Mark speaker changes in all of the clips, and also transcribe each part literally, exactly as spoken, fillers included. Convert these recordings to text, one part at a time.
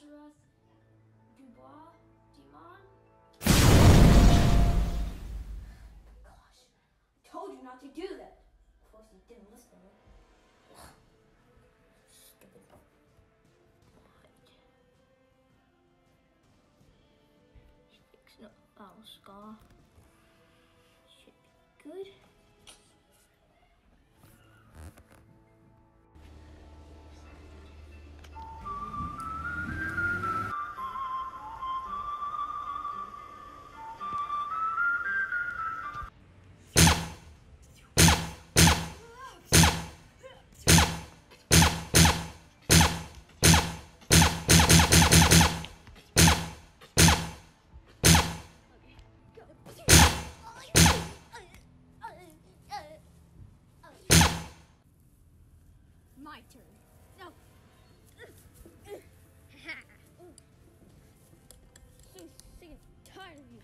Speaker 1: Lazarus Dubois Demon. Gosh, I told you not to do that. Of course you didn't listen to me. Stupid. Six no oh scar. Should be good.
Speaker 2: My turn. No. So sick and tired of you.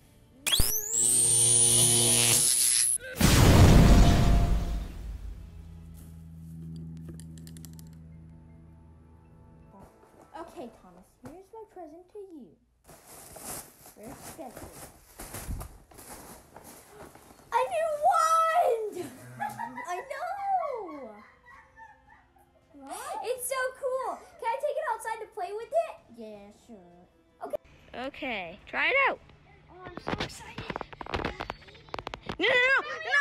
Speaker 1: Okay, Thomas, here's my present to you. Very expensive. A new wand! I know! What? It's so cool. Can I take it outside to play with it? Yeah, sure. Okay.
Speaker 2: Okay, try it out.
Speaker 1: Oh, I'm so excited.
Speaker 2: No, no, no, no!